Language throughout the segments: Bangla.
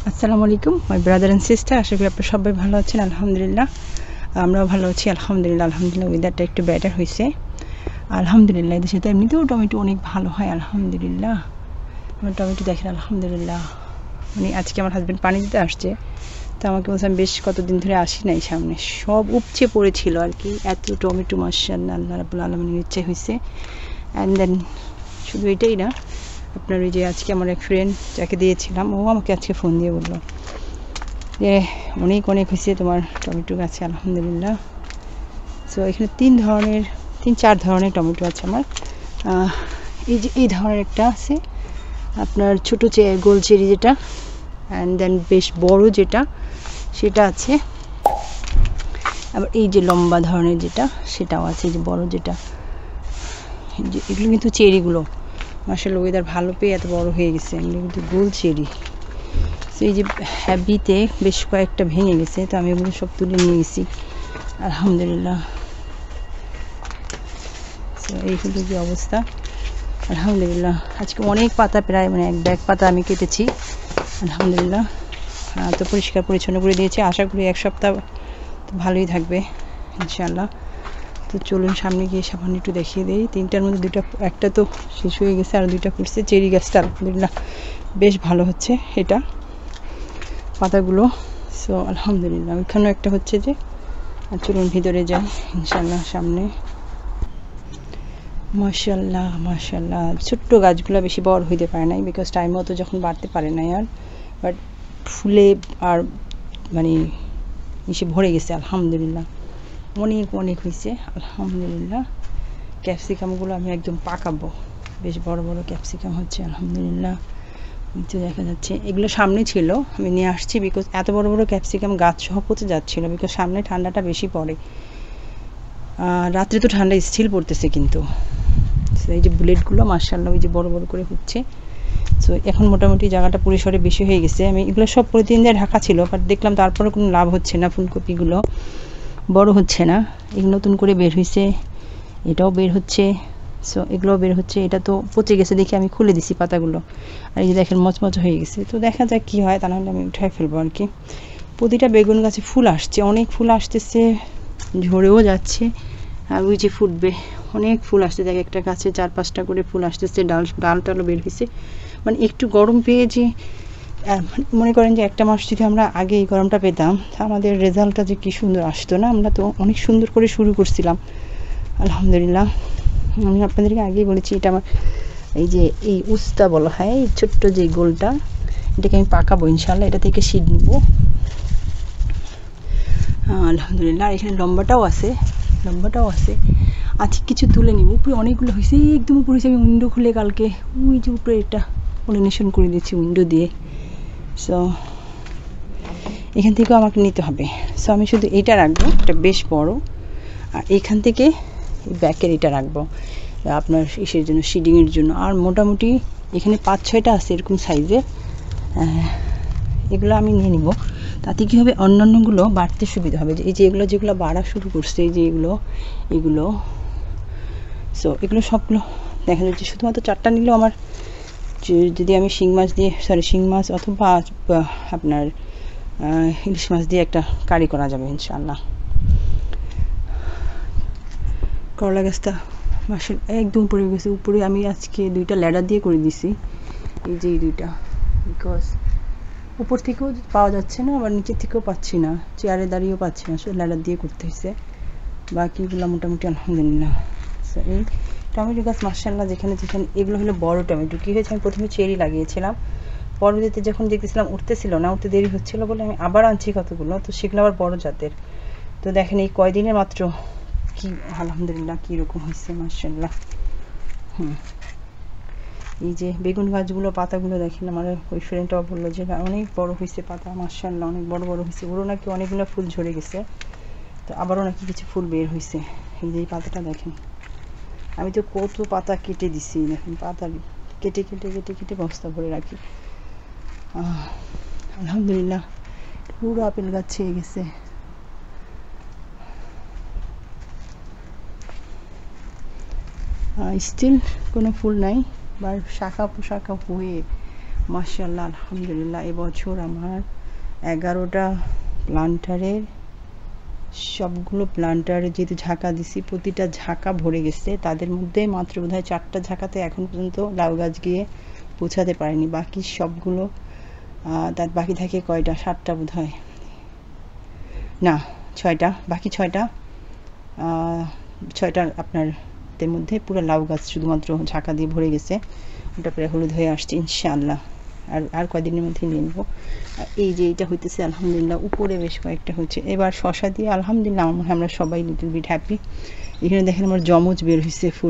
আসসালামু আলাইকুম মাই ব্রাদার এন্ড সিস্টার, আশা করি আপনারা সবাই ভালো আছেন। আলহামদুলিল্লাহ আমরাও ভালো আছি। আলহামদুলিল্লাহ ওয়েদারটা একটু বেটার হয়েছে। আলহামদুলিল্লাহ এদেশে তো এমনিতেও টমেটো অনেক ভালো হয়। আলহামদুলিল্লাহ আমার টমেটো দেখেন আলহামদুলিল্লাহ। মানে আজকে আমার হাজব্যান্ড পানি দিতে আসছে, তো আমাকে বলছে আমি বেশ কতদিন ধরে আসি নাই, সামনে সব উপচে পড়েছিল আর কি। এত টমেটো মাশাআল্লাহ আল্লাহ রাব্বুল আলামিনের ইচ্ছে হয়েছে। অ্যান্ড দেন শুধু এটাই না, আপনার ওই যে আজকে আমার এক ফ্রেন্ড যাকে দিয়েছিলাম, ও আমাকে আজকে ফোন দিয়ে বললো যে অনেক হয়েছে তোমার টমেটো গাছে আলহামদুলিল্লাহ। সো এখানে তিন চার ধরনের টমেটো আছে আমার। এই যে এই ধরনের একটা আছে আপনার ছোটো গোল চেরি যেটা, অ্যান্ড দেন বেশ বড় যেটা সেটা আছে। আবার এই যে লম্বা ধরনের যেটা সেটাও আছে, এই যে বড় যেটা। এগুলো কিন্তু চেরিগুলো মাশাআল্লাহ ওয়েদার ভালো পেয়ে এত বড় হয়ে গেছে। এগুলো কিন্তু গোল চেরি। তো এই যে হ্যাবিতে বেশ কয়েকটা ভেঙে গেছে, তো আমি এগুলো সব তুলে নিয়ে গেছি আলহামদুলিল্লাহ। তো এইগুলো যে অবস্থা আলহামদুলিল্লাহ। আজকে অনেক পাতা, প্রায় মানে এক ব্যাগ পাতা আমি কেটেছি আলহামদুলিল্লাহ। তো পরিষ্কার পরিচ্ছন্ন করে দিয়েছি, আশা করি এক সপ্তাহ তো ভালোই থাকবে ইনশাআল্লাহ। তো চলুন সামনে গিয়ে সামান্য একটু দেখিয়ে দিই। তিনটার মধ্যে একটা তো শেষ হয়ে গেছে, আর দুইটা করছে। চেরি গাছটা আলহামদুলিল্লাহ বেশ ভালো হচ্ছে এটা পাতাগুলো। সো আলহামদুলিল্লাহ ওইখানেও একটা হচ্ছে যে। আর চলুন ভিতরে যাই ইনশাআল্লাহ সামনে। মাশাআল্লাহ ছোট্ট গাছগুলো বেশি বড় হইতে পারে নাই, বিকজ টাইম মতো যখন বাড়তে পারে নাই আর, বাট ফুলে আর মানে এসে ভরে গেছে আলহামদুলিল্লাহ। অনেক হয়েছে আলহামদুলিল্লাহ। ক্যাপসিকামগুলো আমি একদম পাকাবো, বেশ বড় ক্যাপসিকাম হচ্ছে আলহামদুলিল্লাহ। নিচে দেখা যাচ্ছে এগুলো সামনে ছিল, আমি নিয়ে আসছি বিকজ এত বড় ক্যাপসিকাম গাছ সহ পচে যাচ্ছিল, বিকজ সামনে ঠান্ডাটা বেশি পড়ে। রাত্রে তো ঠান্ডা স্থির পড়তেছে কিন্তু। এই যে বুলেটগুলো মাশাআল্লাহ ওই যে বড় করে হচ্ছে। সো এখন মোটামুটি জায়গাটা পরিসরে বেশি হয়ে গেছে। আমি এগুলো সব প্রতিদিন দিয়ে ঢাকা ছিল, বাট দেখলাম তারপরে কোনো লাভ হচ্ছে না, ফুলকপিগুলো বড় হচ্ছে না। এগুলো নতুন করে বের হয়েছে, এটাও বের হচ্ছে। সো এগুলোও বের হচ্ছে। এটা তো পচে গেছে দেখে আমি খুলে দিছি পাতাগুলো, আর এই যে দেখেন মচমচ হয়ে গেছে। তো দেখা যাক কী হয়, তা নাহলে আমি উঠাই ফেলবো আর কি। প্রতিটা বেগুন গাছে ফুল আসছে, অনেক ফুল আসতেছে, ঝরেও যাচ্ছে। আর ওই যে ফুটবে, অনেক ফুল আসতে থাকে একটা গাছে, 4-5টা করে ফুল আসতেছে। ডালটালও বের হয়েছে। মানে একটু গরম পেয়ে যে মনে করেন যে একটা মাস যদি আমরা আগে এই গরমটা পেতাম, আমাদের রেজাল্টটা যে কী সুন্দর আসতো না। আমরা তো অনেক সুন্দর করে শুরু করছিলাম আলহামদুলিল্লাহ। আমি আপনাদেরকে আগেই বলেছি, এটা আমার এই যে এই উস্তা বলা হয়, এই ছোট্ট যে গোলটা, এটাকে আমি পাকাবো ইনশাআল্লাহ। এটা থেকে সিড নিব আলহামদুলিল্লাহ। আর এখানে লম্বাটাও আছে আজকে কিছু তুলে নিব। উপরে অনেকগুলো হয়েছে, একদম উপরে হয়েছে। আমি উইন্ডো খুলে কালকে ওই যে উপরে এটা পলিনেশন করে দিচ্ছি উইন্ডো দিয়ে। সো এখান থেকেও আমাকে নিতে হবে। সো আমি শুধু এইটা রাখবো, এটা বেশ বড়। আর এইখান থেকে ব্যাকের এটা রাখবো আপনার ইসের জন্য, শিডিংয়ের জন্য। আর মোটামুটি এখানে 5-6টা আছে এরকম সাইজের। এগুলো আমি নিয়ে নিব, তাতে কী হবে অন্যান্যগুলো বাড়তে সুবিধা হবে। এই যে যেগুলো বাড়া শুরু করছে, এই যে এগুলো সো এগুলো সবগুলো দেখা যাচ্ছে। শুধুমাত্র 4টা নিলেও আমার, যদি আমি শিং মাছ অথবা আপনার ইলিশ মাছ দিয়ে একটা কারি করা যাবে ইনশাআল্লাহ। করলা গাছটা মাসের একদম উপরে গেছে। উপরে আমি আজকে 2টা ল্যাডার দিয়ে করে দিছি, এই যে এই 2টা, বিকজ উপর থেকেও পাওয়া যাচ্ছে না, আবার নিচের থেকেও পাচ্ছি না, চেয়ারে দাঁড়িয়েও পাচ্ছি না, শুধু ল্যাডার দিয়ে করতে হয়েছে। বাকিগুলো মোটামুটি আলহামদুলিল্লাহ। সো এই টমেটো গাছ মাশাআল্লাহ যেখানে এগুলো হলো বড় টমেটো। কী হয়েছে, আমি প্রথমে চেরি লাগিয়েছিলাম, পরবর্তীতে যখন দেখতেছিলাম উঠতেছিল না, উঠতে দেরি হচ্ছিলো বলে আমি আবার আনছি কতগুলো। তো সেগুলো আবার বড় জাতের। তো দেখেন এই কয়দিনের মাত্র কি আলহামদুলিল্লাহ কীরকম হয়েছে মাশাআল্লাহ। এই যে বেগুন গাছগুলো পাতাগুলো দেখেন, আমার ওই ফ্রেন্ডটাও বললো যে অনেক বড় হয়েছে পাতা মাশাআল্লাহ, অনেক বড় হয়েছে। ওরও নাকি অনেকগুলো ফুল ঝরে গেছে, তো আবারও নাকি কিছু ফুল বের হয়েছে। এই যে এই পাতাটা দেখেন, আমি তো কত পাতা কেটে দিছি, দেখেন পাতা কেটে বস্তা ভরে রাখি। আলহামদুলিল্লাহ পুরো আপেল গাছ ছেয়ে গেছে। স্টিল কোনো ফুল নাই, বা শাখা পোশাখা হয়ে মাশাআল্লাহ আলহামদুলিল্লাহ। এবছর আমার 11টা প্লান্টারের সবগুলো প্লান্টারে যেহেতু ঝাঁকা দিছি, প্রতিটা ঝাঁকা ভরে গেছে। তাদের মধ্যে মাত্র বোধহয় 4টা ঝাঁকাতে এখন পর্যন্ত লাউ গাছ গিয়ে পৌঁছাতে পারেনি। বাকি সবগুলো তার বাকি থাকে কয়টা, 7টা বোধহয়, না 6টা, বাকি 6টা আপনার এর মধ্যে পুরো লাউ গাছ শুধুমাত্র ঝাঁকা দিয়ে ভরে গেছে। ওটা প্রায় হলুদ হয়ে আসছে ইনশাআল্লাহ। আর কয়দিনের মধ্যে নিয়ে নেবো। এই যে এটা হইতেছে আলহামদুলিল্লাহ, উপরে বেশ কয়েকটা হচ্ছে। এবার শশা দিয়ে আলহামদুলিল্লাহ আমরা সবাই লিটল বিট হ্যাপি। এখানে দেখেন আমার জমজ বের হয়েছে ফুল,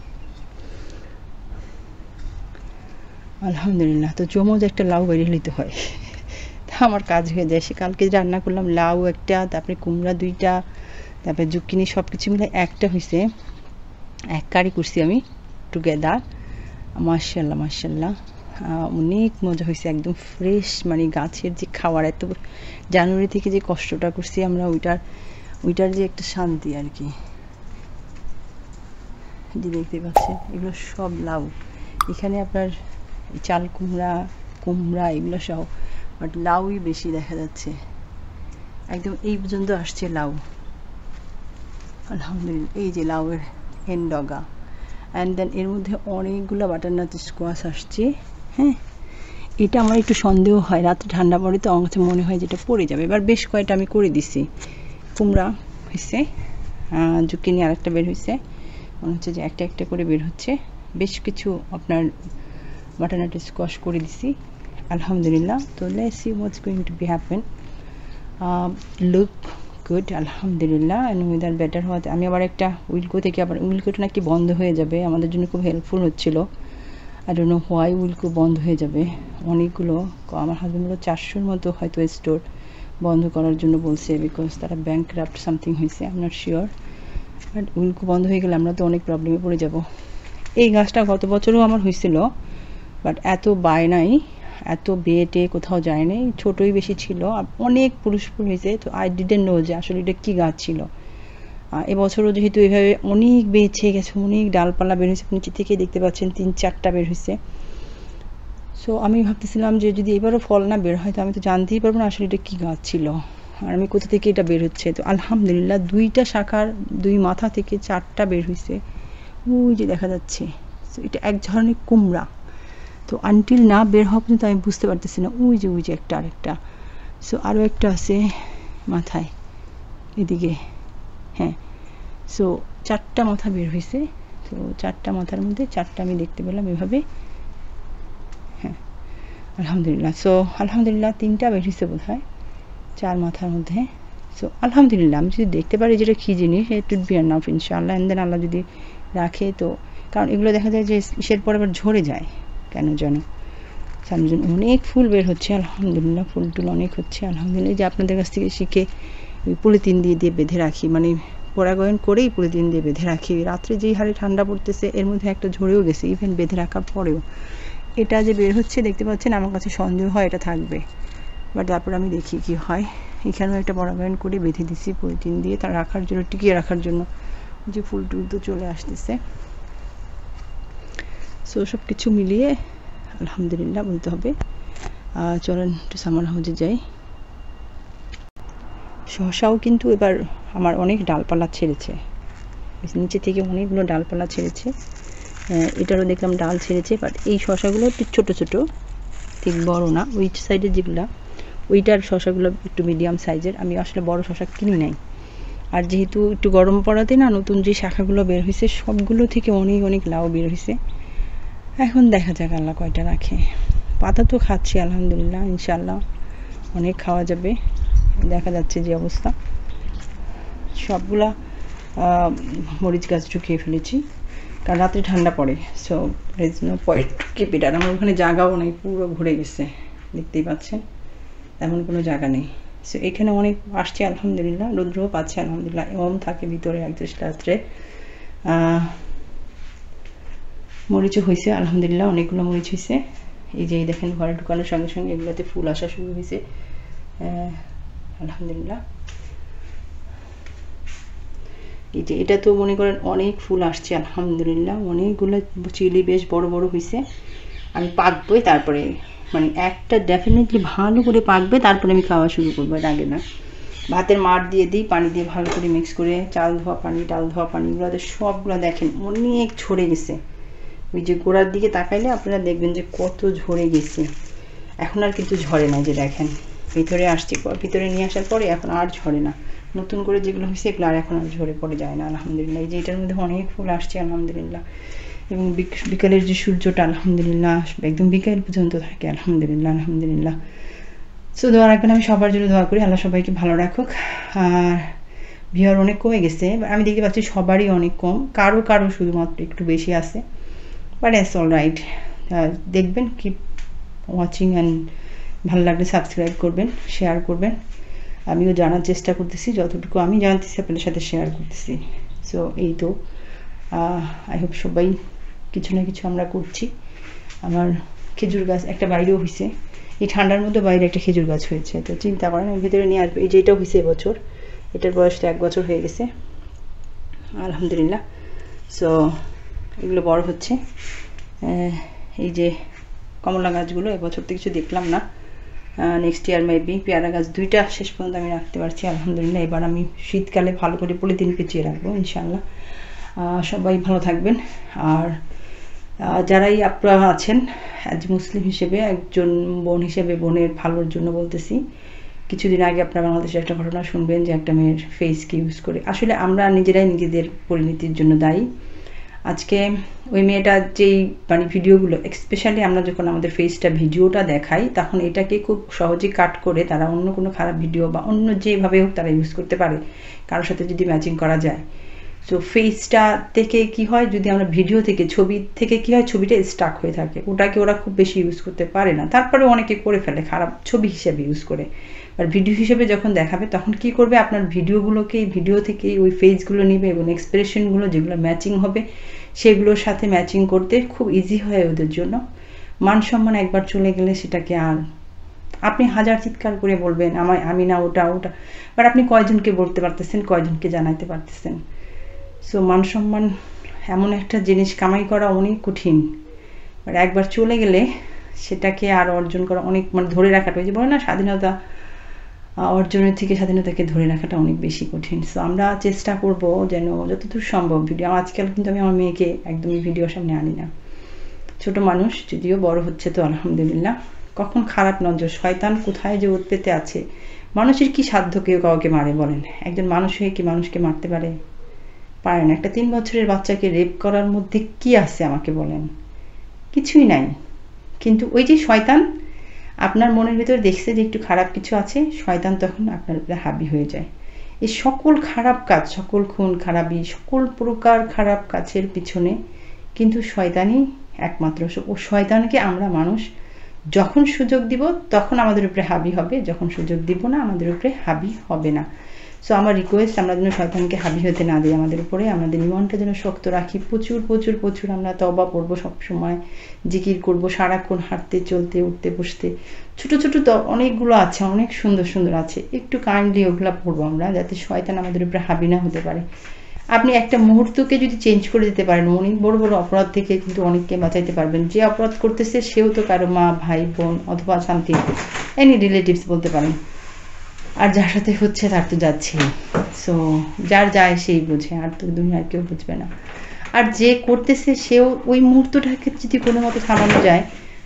আলহামদুলিল্লাহ। তো জমজ একটা লাউ বেরিয়ে নিতে হয়, তা আমার কাজ হয়ে যায়। সে কালকে রান্না করলাম লাউ একটা, তারপরে কুমড়া 2টা, তারপরে জুকিনি, সব কিছু মিলে একটা হয়েছে। এক কারি করছি আমি টুগেদার। মাশাআল্লাহ মাশাআল্লাহ, অনেক মজা হয়েছে, একদম ফ্রেশ। মানে গাছের যে খাওয়ার, এত জানুয়ারি থেকে যে কষ্টটা করছি আমরা, ওইটার যে একটা শান্তি আর কি। যে দেখতে পাচ্ছেন এগুলো সব লাউ। এখানে আপনার চাল কুমড়া এগুলো সহ, বাট লাউই বেশি দেখা যাচ্ছে। একদম এই পর্যন্ত আসছে লাউ আলহামদুলিল্লাহ। এই যে লাউয়ের হেনডগা, অ্যান্ড দেন এর মধ্যে অনেকগুলো বাটারনাট স্কোয়াশ আসছে। হ্যাঁ, এটা আমার একটু সন্দেহ হয়, রাত্রে ঠান্ডা পড়ে তো আমার কাছে মনে হয় যেটা পড়ে যাবে। এবার বেশ কয়টা আমি করে দিছি। কুমড়া হয়েছে, জুকিনি আরেকটা বের হয়েছে, মনে হচ্ছে যে একটা একটা করে বের হচ্ছে। বেশ কিছু আপনার বাটারনাট স্কোয়াশ করে দিছি আলহামদুলিল্লাহ। তো let's see what's going to be happen. Look good আলহামদুলিল্লাহ। অ্যান্ড ওয়েদার বেটার হওয়াতে আমি আবার একটা উইলকো থেকে, আবার উইলকোটা নাকি বন্ধ হয়ে যাবে, আমাদের জন্য খুব হেল্পফুল হচ্ছিল। I don't know why Wilko বন্ধ হয়ে যাবে। অনেকগুলো, আমার হাজব্যান্ড বলল 400-র মতো হয়তো স্টোর বন্ধ করার জন্য বলছে, বিকজ তারা ব্যাংকরাপ্ট সামথিং হয়েছে, I am not sure. But Wilko বন্ধ হয়ে গেলে আমরা তো অনেক প্রবলেমে পড়ে যাব। এই গাছটা গত বছরও আমার হয়েছিল, বাট এত বায়নাই, এত বেটে কোথাও যায় নাই, ছোটোই বেশি ছিল, অনেক পুরুষ ফুল হয়েছে। তো আই ডিডন্ট নো যে আসলে এটা কী গাছ ছিল। এবছরও যেহেতু এইভাবে অনেক বেছে গেছে, অনেক ডালপালা বের হয়েছে, নিচে থেকে দেখতে পাচ্ছেন 3-4টা বের হয়েছে। সো আমি ভাবতেছিলাম যে যদি এবারও ফল না বের হয় তো আমি তো জানতেই পারবো না আসলে এটা কী গাছ ছিল, আর আমি কোথা থেকে এটা বের হচ্ছে। তো আলহামদুলিল্লাহ 2টা শাখার 2 মাথা থেকে 4টা বের হয়েছে, ওই যে দেখা যাচ্ছে। সো এটা এক ধরনের কুমড়া। তো আনটিল না বের হওয়া পর্যন্ত আমি বুঝতে পারতেছি না। ওই যে একটা আরেকটা, সো আরও একটা আছে মাথায় এদিকে। হ্যাঁ, সো 4টা মাথা বের হয়েছে। তো 4টা মাথার মধ্যে 4টা আমি দেখতে পেলাম এভাবে। হ্যাঁ আলহামদুলিল্লাহ। সো আলহামদুলিল্লাহ 3টা বের হয়েছে বোধ হয় 4 মাথার মধ্যে। সো আলহামদুলিল্লাহ আমি যদি দেখতে পারি যেটা কী জিনিস, ইট উড বি এনাফ ইনশাআল্লাহ। অ্যান্ড দেন আল্লাহ যদি রাখে তো, কারণ এগুলো দেখা যায় যে ইসের পর আবার ঝরে যায় কেন যেন। সামজন অনেক ফুল বের হচ্ছে আলহামদুলিল্লাহ, ফুল টুল অনেক হচ্ছে আলহামদুলিল্লাহ। যে আপনাদের কাছ থেকে শিখে ওই পলিথিন দিয়ে বেঁধে রাখি, মানে পরাগায়ন করেই পলিথিন দিয়ে বেঁধে রাখি। রাত্রে যেই হারে ঠান্ডা পড়তেছে, এর মধ্যে একটা ঝরেও গেছে ইভেন বেঁধে রাখার পরেও। এটা যে বের হচ্ছে দেখতে পাচ্ছেন, আমার কাছে সন্দেহ হয় এটা থাকবে, বাট তারপর আমি দেখি কি হয়। এখানেও একটা পরাগায়ন করে বেঁধে দিছি পলিথিন দিয়ে, তার রাখার জন্য, টিকিয়ে রাখার জন্য। যে ফুল টুল তো চলে আসতেছে। সো সব কিছু মিলিয়ে আলহামদুলিল্লাহ বলতে হবে। চলেন একটু সামার হাউজে যাই। শসাও কিন্তু এবার আমার অনেক ডালপালা ছেড়েছে, নিচে থেকে অনেকগুলো ডালপালা ছেড়েছে। এটারও দেখলাম ডাল ছেড়েছে, বাট এই শসাগুলো একটু ছোটো ছোটো, ঠিক বড় না। ওই সাইডে যেগুলো, ওইটার শসাগুলো একটু মিডিয়াম সাইজের। আমি আসলে বড় শসা কিনি নাই। আর যেহেতু একটু গরম পড়াতে না, নতুন যে শাখাগুলো বের হয়েছে সবগুলো থেকে অনেক অনেক লাউ বের হয়েছে। এখন দেখা যাক আল্লাহ কয়টা রাখে। পাতা তো খাচ্ছি আলহামদুলিল্লাহ, ইনশাআল্লাহ অনেক খাওয়া যাবে। দেখা যাচ্ছে যে অবস্থা, সবগুলা মরিচ গাছ ঢুকিয়ে ফেলেছি, কারণ রাত্রে ঠান্ডা পড়ে। So is no point keep it. আর আমার ওখানে জায়গাও নেই, পুরো ভরে গেছে, দেখতেই পাচ্ছেন এমন কোনো জায়গা নেই। সো এখানে অনেক আসছে আলহামদুলিল্লাহ, রৌদ্রও পাচ্ছে আলহামদুলিল্লাহ। এমন থাকে ভিতরে একদম রাত্রে। মরিচও হয়েছে আলহামদুলিল্লাহ, অনেকগুলো মরিচ হয়েছে। এই যে দেখেন ঘরে ঢুকানোর সঙ্গে সঙ্গে এগুলোতে ফুল আসা শুরু হয়েছে আলহামদুলিল্লাহ। এই যে এটা তো মনে করেন অনেক ফুল আসছে আলহামদুলিল্লাহ, অনেকগুলো চিলি বেশ বড় বড় হয়েছে। আমি পাকবই, তারপরে মানে একটা ডেফিনেটলি ভালো করে পাকবে, তারপরে আমি খাওয়া শুরু করবো, এর আগে না। ভাতের মাড় দিয়ে দিই, পানি দিয়ে ভালো করে মিক্স করে, চাল ধোয়া পানি, ডাল ধোয়া পানিগুলোতে সবগুলো দেখেন অনেক ঝরে গেছে। ওই যে গোড়ার দিকে তাকাইলে আপনারা দেখবেন যে কত ঝরে গেছে। এখন আর কিন্তু ঝরে না, যে দেখেন ভিতরে আসছে, ভিতরে নিয়ে আসার পরে এখন আর ঝরে না। নতুন করে যেগুলো হয়েছে এগুলো আর এখন আর ঝরে পড়ে যায় না আলহামদুলিল্লাহ। এই যে এটার মধ্যে অনেক ফুল আসছে আলহামদুলিল্লাহ। এবং বিকালের যে সূর্যটা আলহামদুলিল্লাহ একদম বিকাল পর্যন্ত থাকে আলহামদুলিল্লাহ আলহামদুলিল্লাহ। সো দোয়া রাখবেন, আমি সবার জন্য দোয়া করি, আল্লাহ সবাইকে ভালো রাখুক। আর ভিউয়ার অনেক কমে গেছে, আমি দেখতে পাচ্ছি সবারই অনেক কম, কারো কারো শুধুমাত্র একটু বেশি আছে, বাট ইটস অল রাইট। দেখবেন, কিপ ওয়াচিং অ্যান্ড ভালো লাগলে সাবস্ক্রাইব করবেন, শেয়ার করবেন। আমিও জানার চেষ্টা করতেছি, যতটুকু আমি জানতেছি আপনাদের সাথে শেয়ার করতেছি। সো এই তো, আই হোপ সবাই কিছু না কিছু আমরা করছি। আমার খেজুর গাছ একটা বাইরেও হয়েছে, এই ঠান্ডার মধ্যে বাইরে একটা খেজুর গাছ হয়েছে, তো চিন্তা করেন আমি ভিতরে নিয়ে আসবো। এই যে এটাও হয়েছে এবছর, এটার বয়স তো 1 বছর হয়ে গেছে আলহামদুলিল্লাহ। সো এগুলো বড় হচ্ছে। এই যে কমলা গাছগুলো এবছর তো কিছু দেখলাম না, নেক্সট ইয়ার মেবি। পেয়ারা গাছ 2টা শেষ পর্যন্ত আমি রাখতে পারছি আলহামদুলিল্লাহ। এবার আমি শীতকালে ভালো করে পলিথিন পেঁচিয়ে রাখবো ইনশাআল্লাহ। সবাই ভালো থাকবেন। আর যারাই আপনারা আছেন, অ্যাজ মুসলিম হিসেবে, একজন বোন হিসেবে, বোনের ভালোর জন্য বলতেছি, কিছুদিন আগে আপনারা বাংলাদেশে একটা ঘটনা শুনবেন যে একটা মেয়ের ফেসকে ইউজ করে, আসলে আমরা নিজেরাই নিজেদের পরিণতির জন্য দায়ী। আজকে ওই মেয়েটা যেই মানে ভিডিওগুলো, স্পেশালি আমরা যখন আমাদের ফেসটা ভিডিওটা দেখাই, তখন এটাকে খুব সহজেই কাট করে তারা অন্য কোনো খারাপ ভিডিও বা অন্য যেভাবে হোক তারা ইউজ করতে পারে, কারোর সাথে যদি ম্যাচিং করা যায়। সো ফেসটা থেকে কি হয়, যদি আমরা ভিডিও থেকে, ছবি থেকে কি হয়, ছবিটা স্টাক হয়ে থাকে, ওটাকে ওরা খুব বেশি ইউজ করতে পারে না। তারপরে অনেকে করে ফেলে খারাপ ছবি হিসেবে ইউজ করে, আর ভিডিও হিসেবে যখন দেখাবে তখন কি করবে, আপনার ভিডিওগুলোকে, ভিডিও থেকে ওই ফেসগুলো নেবে এবং এক্সপ্রেশনগুলো যেগুলো ম্যাচিং হবে সেগুলোর সাথে ম্যাচিং করতে খুব ইজি হয় ওদের জন্য। মান সম্মান একবার চলে গেলে সেটাকে আর আপনি হাজার চিৎকার করে বলবেন আমি না, ওটা ওটা, বাট আপনি কয়জনকে বলতে পারতেছেন, কয়জনকে জানাইতে পারতেছেন। সো মান সম্মান এমন একটা জিনিস, কামাই করা অনেক কঠিন, বাট একবার চলে গেলে সেটাকে আর অর্জন করা অনেক, মানে ধরে রাখাটা, ওই যে বলে না স্বাধীনতা অর্জনের থেকে স্বাধীনতাকে ধরে রাখাটা অনেক বেশি কঠিন। সো আমরা চেষ্টা করব যেন যতদূর সম্ভব ভিডিও, আজকাল কিন্তু আমি আমার মেয়েকে একদমই ভিডিওর সামনে আনি না, ছোট মানুষ যদিও, বড় হচ্ছে তো আলহামদুলিল্লাহ। কখন খারাপ নজর, শয়তান কোথায় যে উৎপেতে আছে। মানুষের কি সাধ্য কেউ কাউকে মারে বলেন? একজন মানুষ হয়ে কি মানুষকে মারতে পারে? পারে না। একটা 3 বছরের বাচ্চাকে রেপ করার মধ্যে কি আছে আমাকে বলেন? কিছুই নাই। কিন্তু ওই যে শয়তান আপনার মনের ভিতরে দেখছে যে একটু খারাপ কিছু আছে, শয়তান তখন আপনার উপরে হাবি হয়ে যায়। এই সকল খারাপ কাজ, সকল খুন খারাপি, সকল প্রকার খারাপ কাজের পিছনে কিন্তু শয়তানই একমাত্র। ও শয়তানকে আমরা মানুষ যখন সুযোগ দিব তখন আমাদের উপরে হাবি হবে, যখন সুযোগ দিব না আমাদের উপরে হাবি হবে না। সো আমার রিকোয়েস্ট, আমরা যেন শয়তানকে হাবি হতে না দিই আমাদের উপরে, আমাদের ইমানটা যেন শক্ত রাখি, প্রচুর প্রচুর প্রচুর আমরা তওবা পড়বো, সবসময় জিকির করব, সারাক্ষণ হাঁটতে চলতে উঠতে বসতে। ছোট ছোট তো অনেকগুলো আছে, অনেক সুন্দর সুন্দর আছে, একটু কাইন্ডলি ওগুলো পড়বো আমরা, যাতে শয়তান আমাদের উপরে হাবি না হতে পারে। আপনি একটা মুহূর্তকে যদি চেঞ্জ করে দিতে পারেন, অনেক বড় বড় অপরাধ থেকে কিন্তু অনেককে বাঁচাইতে পারবেন। যে অপরাধ করতেছে সেও তো কারো মা, ভাই, বোন অথবা সামথিং এনি রিলেটিভস বলতে পারেন, আর যার সাথে হচ্ছে তার তো যাচ্ছে। সো যার যায় সেই বোঝে, আর তো দুনিয়ার কেউ বুঝবে না। আর যে করতেছে সেও ওই মুহূর্তটাকে যদি কোনো মতো থামানো যায়,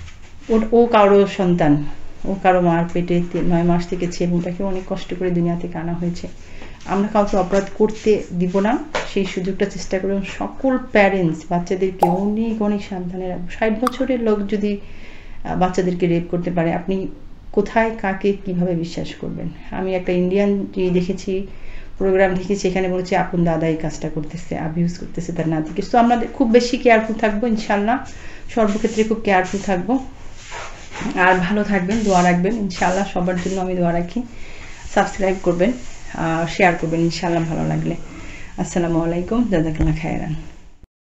ও কারো সন্তান, ও কারো মার পেটে 9 মাস থেকে এবং তাকে অনেক কষ্ট করে দুনিয়া থেকে আনা হয়েছে। আমরা কাউকে অপরাধ করতে দিব না, সেই সুযোগটা চেষ্টা করব। সকল প্যারেন্টস বাচ্চাদেরকে অনেক অনেক সাবধানে রাখবো। 60 বছরের লোক যদি বাচ্চাদেরকে রেপ করতে পারে, আপনি কোথায় কাকে কিভাবে বিশ্বাস করবেন? আমি একটা ইন্ডিয়ান দেখেছি, প্রোগ্রাম দেখেছি, এখানে বলেছে আপন দাদা এই কাজটা করতেছে, অ্যাবিউজ করতেছে তার নাতিকে। তো আমরা খুব বেশি কেয়ারফুল থাকবো ইনশাল্লাহ, সর্বক্ষেত্রে খুব কেয়ারফুল থাকবো। আর ভালো থাকবেন, দোয়া রাখবেন ইনশাল্লাহ, সবার জন্য আমি দোয়া রাখি। সাবস্ক্রাইব করবেন, শেয়ার করবেন ইনশাল্লাহ ভালো লাগলে। আসসালামু আলাইকুম, জাযাকাল্লাহ খায়রান।